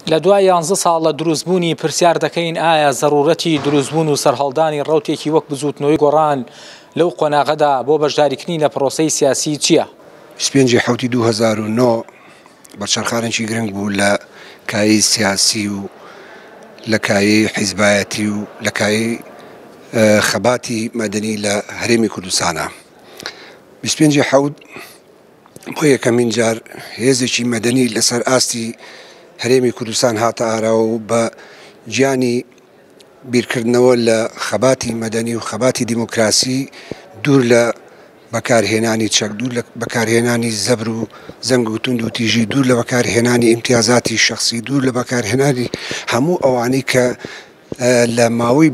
لە دوای 11 ساڵ لە دروستبوونی پرسیار دەکەین ئایا ضرورەتی دروستبوون و سەرهەڵدانی ڕەوتێکی وەک بزوتنەوەی گۆڕان لەو قۆناغەدا بۆ بەشداریکردنی لە پرۆسەی سیاسی چییە؟ 25 حوتی 2009 بەرچەرخانێکی گرنگ بوو لە کایی سیاسی و لە کایی حیزبایەتی و لە کایی خەباتی مەدەنی لە هەرێمی کوردستانە. 25 حوت بۆ یەکەمین جار هێزێکی مەدەنی لەسەر ئاستی هەرێمی کوردستان هاتە ئاراوە و بە گیانی بیرکردنەوە لە خەباتی مەدەنی و خەباتی دیموکراسی دوور لە بەکارهێنانی چەک، دوور لە بەکارهێنانی زەبر و زەنگ و توند و تیژی، دوور لە بەکارهێنانی ئیمتیازاتی شخصی، دوور لە بەکارهێنانی هەموو ئەوانەی کە لە ماوەی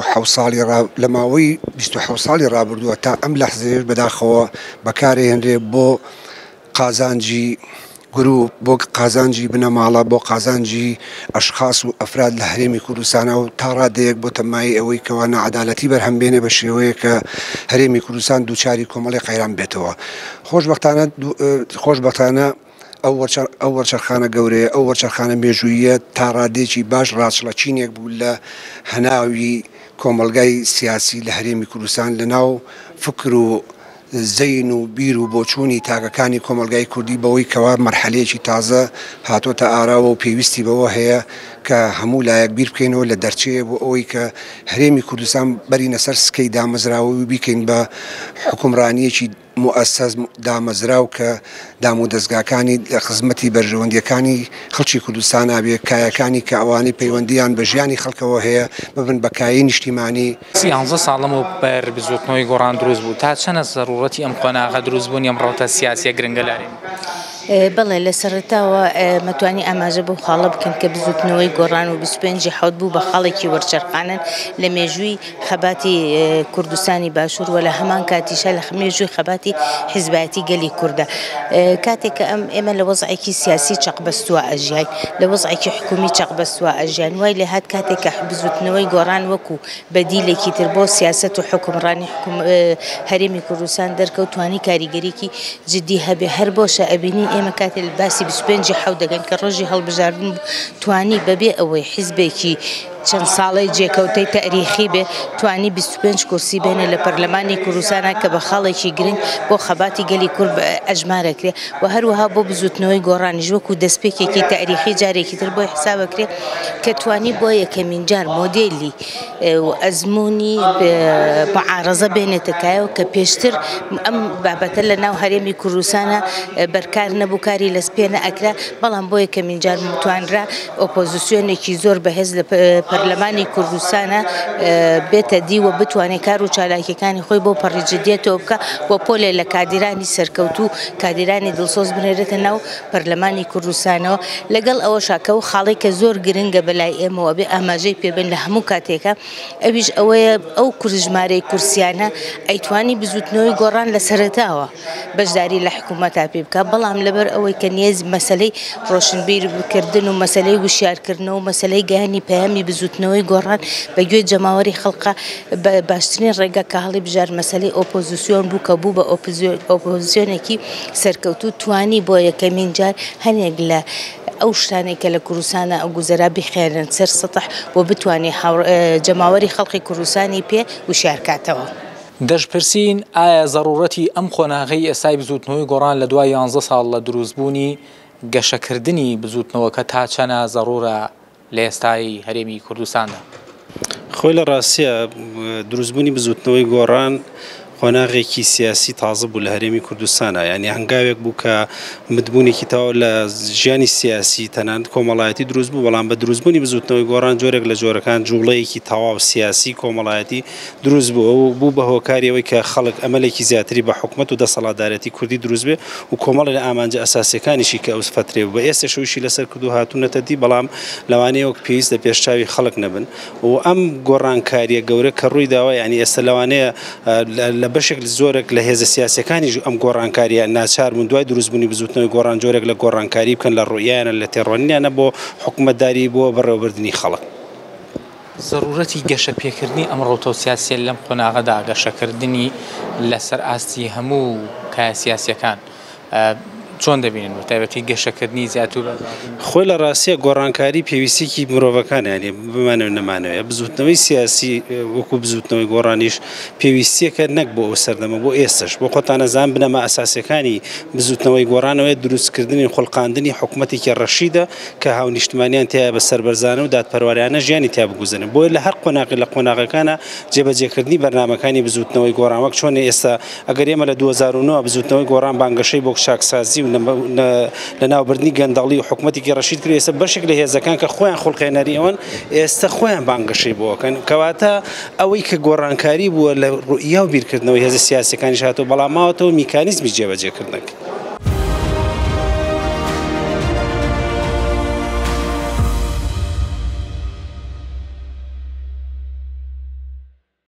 27 ساڵی ڕابردووە تا ئەم لەحزەیەش بەداخەوە بەکارهێنرێ بۆ قازانجی گروپ، بۆ قازانجی بنەماڵە، بۆ قازانجی ئەشخاص و ئەفراد لە هەرێمی کوردستانە و تا ڕادەیەک بۆ تەمای ئەوەی کەوا نەعەدالەتی بەرهەمبێنێ بە شێوەیە کە هەرێمی کوردستان دووچاری کۆمەڵی قەیران بێتەوە. خۆشبەختانە ئەو وەرچەرخانە گەورەیە، ئەو وەرچەرخانە مێژوویە تا ڕادێکی باش ڕاچڵەچینێک بوو لە هەناوی کۆمەلگای سیاسی لە هەرێمی کوردستان لەناو فکر و زەین و بیر و بۆچوونی تاگەکانی کۆمەلگای کوردی بەوەی کەوا مەرحەلەیەکی تازە هاتۆتە ئاراوە و پێویستی بەوە هەیە کە هەموو لایەک بیر بکەینەوە لە دەرچەیە بۆ ئەوەی کە هەرێمی کوردستان بەرینە سەر سکەی دامەزراوە و بیکەین بە حکومڕانیەکی مؤسس دامەزراو کە دام و دەستگاکانی لە خزمەتی بەرژەوەندیەکانی خەڵکی کوردستان نابێ، کایەکانی کە ئەوانەی پەیوەندیان بە ژیانی خەڵکەوە هەیە ببن بە کایی نیشتیمانی. 11 ساڵم و بەر بزوتنەوەی گۆڕان دروست بوو، تا چەنە ضرورەتی ئەم قۆناغە دروستبوونی ئەم ڕەوتە سیاسیە گرنگە لارێن؟ بەڵێ لە سەرەتاوە مەتوانی ئاماژە بۆ خاڵە بکەن کە بزوتنەوەی گۆڕان و 25 حوت بوو بە خاڵێکی وەرچەرخانن لە مێژووی خەباتی کوردستانی باشوور و لە هەمان کاتیشە لە مێژووی خەباتی حیزبایەتی گەلی کووردە. کاتێک کە ئێمە لە وەزعێکی سیاسی چەقبەستووە ئەژیان، لە وەزعێکی حکومی چەقبەستووە ئەژیان، وای لێ هات کاتێک کە بزوتنەوەی گۆڕان وەکو بەدیلێکی تر بۆ سیاسەت و حکومڕانی هەرێمی کوردستان دەرکەوتوانی کاریگەریکی جدی هەبێ. هەر بۆشە ئەبینی ئێمە کاتێ لە باسی 25 حوت دەگەن کە ڕۆژی هەڵبژاردن توانی بەبێ ئەوەی حیزبێکی چەند ساڵی جێکەوتەی تاریخی بێ توانی 25 کورسی بێنە لە پەرلەمانی کوردستانە کە بە خاڵێکی گرنگ بۆ خەباتی گەلی کورد ئەژمارەکرێ و هەروەها بۆ بزوتنەوەی گۆڕانیش وەکو دەستپێکێکی تاریخی جارێکی تر بۆی حسابەکرێ کە توانی بۆ یەکەمین جار مۆدێلی و ئەزمموی معارەزە بێنێتەکایەوە کە پێشتر ئەم بابەتە لە ناو هەرێمی کوردستانە بەرکار نەبوو، کاری لەسپێنە ئەکرا، بەڵام بۆ یەکەمین جار توانرا ئۆپۆزیسیۆنێکی زۆر بەهێز لە پەرلەمانی کوردستانە بێتە دی و بتوانێت کار و چالاکیەکانی خۆی بۆ پەڕیجددیەتەوە بکە بۆ پۆلێ لە کادرانی سەرکەوت و کادرانی دڵسۆز بنێرێتە ناو پەرلەمانی کوردستانەوە. لەگەڵ ئەوە شاکە و خاڵی کە زۆر گرنگە بەلای ئێمەوە بێ ئاماژەی پێبن لە هەموو کاتێکە، ئەویش ئەوەیە ئەو کوردژمارەی کورسیانە ئەیتوانی بزوتنەوەی گۆڕان لە سەرەتاوە بەشداری لە حکوومەتا پێ بکە، بەڵام لەبەر ئەوەی کە نیێز مەسەلەی ڕۆشنبیر بکردن و مەسەلەی وشیارکردنەوە و مەسەلەی گەیانی پەیامی بزوتنەوەی گۆڕان بەگوێ جەماوەری خەڵقە باشترین ڕێگە کە هەڵی بژار مەسەلەی ئۆپۆزیسیۆن بوو کە بوو بە ئۆپۆزیسیۆنێکی سەرکەوتوو توانی بۆ یەکەمین جار هەنێک لە ئەو شتانێک کە لە کوردستانە ئەو گوزەرا بخێنن سەر سەتح بۆ بتوانێت جەماوەری خەڵقی کوردستانی پێ وشیارکاتەوە. دەشپرسین ئایا ضرورەتی ئەم قۆناغەی ئێستای بزوتنەوەی گۆڕان لە دوای 11 ساڵ لە دروستبوونی گەشەکردنی بزوتنەوەکە تا چەنە ضرورە لە ئێستای هەرێمی کوردستاندا؟ خۆی لە ڕاستیە دروستبوونی بزوتنەوەی گۆڕان قۆناغێکی سیاسی تازە بوو لە هەرێمی کوردستانە، یعنی هەنگاوێک بوو کە مدبوونێکی تاوە لە ژیانی سیاسی تەنانەت کۆمەڵایەتی دروست بوو، بەڵام بە دروستبوونی بزوتنەوەی گۆڕان جۆرێک لە جۆرەکان جوڵەیەکی تەواو سیاسی کۆمەڵایەتی دروست بوو و بوو بە هۆکاریەوەی کە خەڵک ئەمەلێکی زیاتری بە حکومەت و دەسەڵاتدارەتی کوردی دروست بێ و کۆمەڵی لە ئامانجە ئەساسیەکانیشی کە ئەو فترێ بوو بە ئێستا شەویشی لەسەر کردو هاتوونەتە دی، بەڵام لەوانەیە وەک پێویست لە پێشچاوی خەڵک نەبن و ئەم گۆڕانکاریە گەورە کە ڕووی داوە، یعنی ئێستا لەوانەیە لە بەشێک زۆرێک لە هێزە سیاسەکانیش ئەم گۆڕانکاریە ناچار بوون دوای دروستبوونی بزوتنەوەی گۆڕان جۆرێک لە گۆڕانکاری بکەن لە ڕوئیانە لە تێڕۆنیانە بۆ حکومەتداری بۆ بەڕێوەبردننی خەڵک. ضرورەتی گەشە پێکردنی ئەم ڕەوتە سیاسیە لەم قۆناغەدا گەشەکردنی لەسەر ئاستی هەموو کایە سیاسیەکان چۆن دەبینن و تایبەتی گەشەکردنی زیاتر خۆی لە ڕاستیە گۆڕانکاری پێویستێکی مرۆڤەکانیانێ بمانەوە نەمانەوە بزوتنەوەی سیاسی وەکو بزوتنەوەی گۆڕانیش پێویستیەکە نەک بۆ ئەو سەردەمە بۆ ئێستش بۆ خۆتانەزان بنەمە ئەساسیەکانی بزوتنەوەی گۆڕانەوەی دروستکردنی خوڵقاندنی حکوومەتێکی ڕەشیدە کە هاونیشتمانیان تیا بە سەربەرزانە و دادپەروەریانە ژیانی تیا بگوزنن بۆیە لە هەر قۆناغی لە قۆناغەکانە جێبەجێکردنی بەرنامەکانی بزوتنەوەی گۆڕان وەک چۆن ئێستا ئەگەر ئێمە لە 2009 بزوتنەوەی گۆڕان بانگەشەی بۆ شاکسازی و لە ناوبردنی گەندەڵی و حکوومەتێکی ڕەشید کرد ئێستا بەشێک لە هێزەکان کە خۆیان خوڵقێنەری ئەوەن ئێستا خۆیان بانگەشەی بۆکەن کەواتە ئەوەی کە گۆڕانکاری بووە لە ڕوئیا و بیرکردنەوەی هێزە سیاسەکانی هاتووە بەڵام ماوەتەوە میکانیزمی جێبەجێکردنەکە